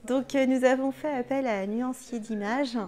Donc nous avons fait appel à un nuancier d'images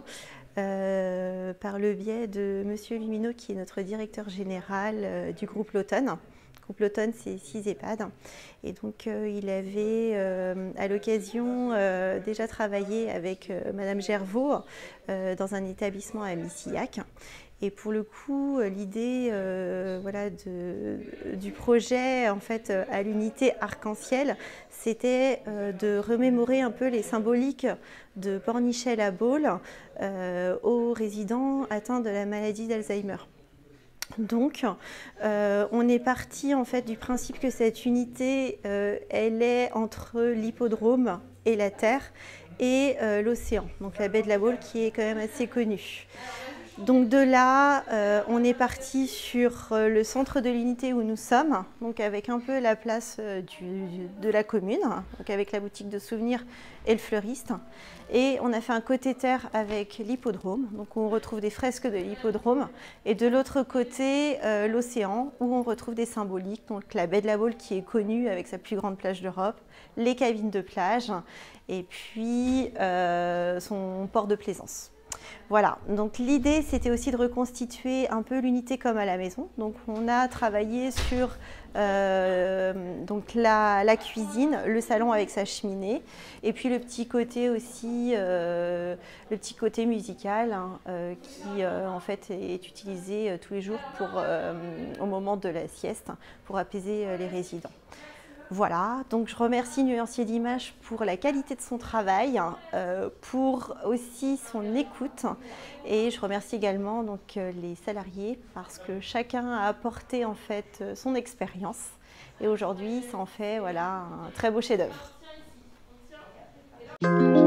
par le biais de Monsieur Lumineau, qui est notre directeur général du groupe L'Automne. Le groupe L'Automne, c'est 6 EHPAD. Et donc il avait à l'occasion déjà travaillé avec Madame Gervaux dans un établissement à Missillac. Et pour le coup, l'idée voilà, du projet en fait, à l'unité Arc-en-Ciel, c'était de remémorer un peu les symboliques de Pornichet-la-Baule aux résidents atteints de la maladie d'Alzheimer. Donc, on est parti en fait du principe que cette unité, elle est entre l'hippodrome et la Terre et l'océan, donc la baie de la Baule qui est quand même assez connue. Donc de là, on est parti sur le centre de l'unité où nous sommes, donc avec un peu la place de la commune, donc avec la boutique de souvenirs et le fleuriste. Et on a fait un côté terre avec l'hippodrome, donc où on retrouve des fresques de l'hippodrome. Et de l'autre côté, l'océan, où on retrouve des symboliques, donc la baie de la Baule qui est connue avec sa plus grande plage d'Europe, les cabines de plage, et puis son port de plaisance. Voilà, donc l'idée c'était aussi de reconstituer un peu l'unité comme à la maison. Donc on a travaillé sur donc la cuisine, le salon avec sa cheminée, et puis le petit côté aussi, le petit côté musical hein, qui en fait est utilisé tous les jours au moment de la sieste pour apaiser les résidents. Voilà, donc je remercie Nuancier d'Images pour la qualité de son travail, pour aussi son écoute, et je remercie également donc, les salariés parce que chacun a apporté en fait son expérience et aujourd'hui ça en fait voilà, un très beau chef-d'œuvre.